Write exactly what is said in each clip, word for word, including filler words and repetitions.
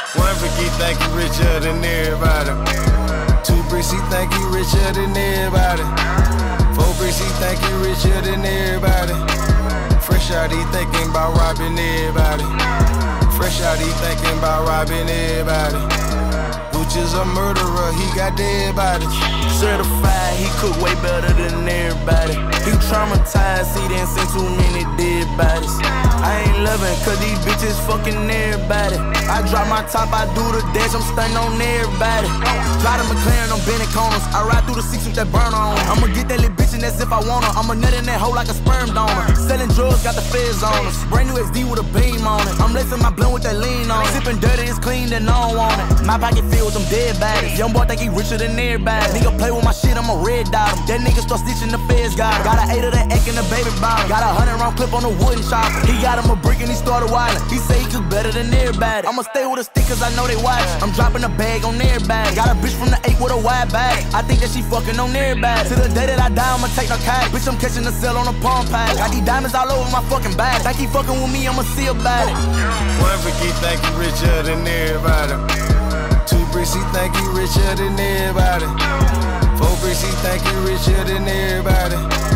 One brick, he think he richer than everybody. Two bricks, he think he richer than everybody. Four bricks, he think he richer than everybody. Fresh out, he thinking about robbing everybody. Fresh out, he thinking about robbing everybody. Gucci's a murderer, he got dead bodies. Certified, he cook way better than everybody. He traumatized, he done seen too many dead bodies. I ain't loving cause these bitches fucking everybody. I drop my top, I do the dash, I'm stunning on everybody. Drive the McLaren, I'm bending corners. I ride through the six with that burner on. I'ma get that little bitch and that's if I want her. I'ma nut in that hole like a sperm donor. Selling drugs, got the feds on us. Brand new X D with a beam on it. I'm lacing my blunt with that lean on it. Sipping dirty, it's clean, then I don't want it. My pocket filled with them dead bodies. Young boy think he richer than everybody. Nigga play with my shit, I'ma red dot him. That nigga start stitching, the feds got him. Got an eight of that egg in the baby bottle. Got a hundred round clip on the wooden chopper. He got him a brick and he started wildin'. He say he cook better than everybody. I'ma stay with a stick cause I know they watch. I'm dropping a bag on everybody. Got a bitch from the eight with a wide bag. I think that she fucking on everybody. Till the day that I die, I'ma take no cash. Bitch, I'm catching the cell on a palm pad. Got these diamonds all over my fucking bag. Think he fucking with me, I'ma see about it. One brick, he think he richer than everybody. Two bricks, he think he richer than everybody. Four bricks, he think he richer than everybody.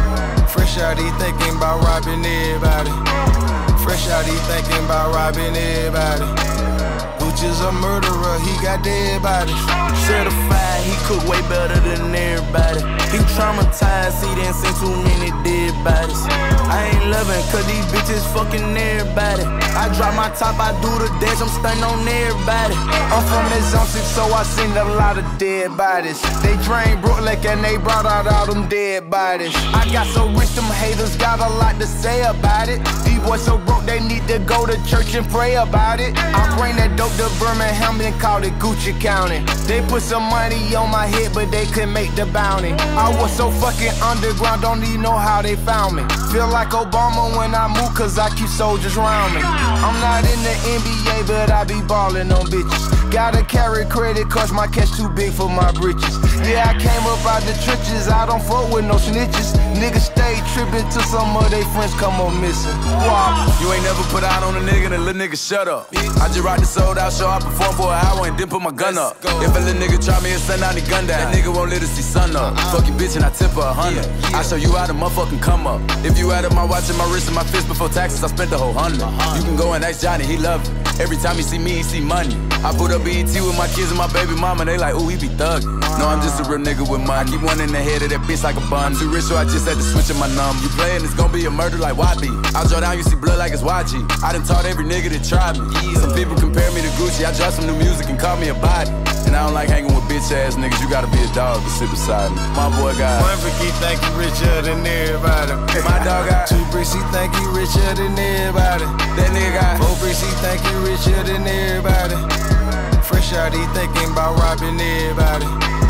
Fresh out, he thinking about robbing everybody. Fresh out, he thinking about robbing everybody. Gucci's a murderer, he got dead bodies. Certified, he cook way better than everybody. He traumatized, he done seen too many dead bodies. I ain't loving cause these bitches fucking everybody. I drop my top, I do the dash, I'm stunning on everybody. I'm from the zone six, so I seen a lot of dead bodies. They drained Brooklyn and they brought out all them dead bodies. I got so rich, them haters got a lot to say about it. These boys so broke, they need to go to church and pray about it. I bring that dope to Birmingham and called it Gucci County. They put some money on my head, but they couldn't make the bounty. I was so fucking underground, don't even know how they found me. Feel like Obama when I move, cause I keep soldiers around me. I'm not in the N B A, but I be ballin' on bitches. Gotta carry credit cause my cash too big for my britches. Yeah, I came up out the trenches, I don't fuck with no snitches. Niggas stay trippin' till some of they friends come up missing. Wow. You ain't never put out on a nigga, then little nigga shut up. I just rock the sold out show, I perform for an hour and then put my gun up. If a little nigga try me and send out the gun down, that nigga won't let us see sun up. Fuck you bitch and I tip her a hundred. I show you how to motherfucking come up. If you added my watch and my wrist and my fist before taxes, I spent the whole hundred. You can go and ask Johnny, he love it. Every time he see me, he see money. I put up B E T with my kids and my baby mama, they like, ooh, he be thuggin'. No, I'm just a real nigga with money. Keep one in the head of that bitch like a bun. Too rich, so I just had to switch up my number. You playin', it's gon' be a murder like Y B. I draw down, you see blood like it's Y G. I done taught every nigga that tried me. Some people compare me to Gucci, I drop some new music and call me a body. And I don't like hanging with bitch ass niggas, you gotta be a dog to sit beside me. My boy got one brick, he think he richer than everybody. My dog got two bricks, he think he richer than everybody. That nigga got four bricks, he think he richer than everybody. Fresh out, he thinking about robbing everybody.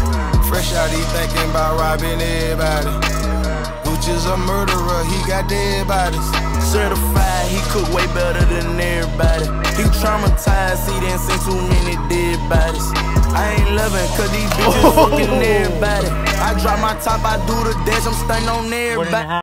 Fresh out, he thinking about robbing everybody. Gucci's a murderer, he got dead bodies. Certified, he cook way better than everybody. He traumatized, he done seen too many dead bodies. I ain't loving cause these bitches fucking everybody. I drop my top, I do the dash, I'm stunning on everybody.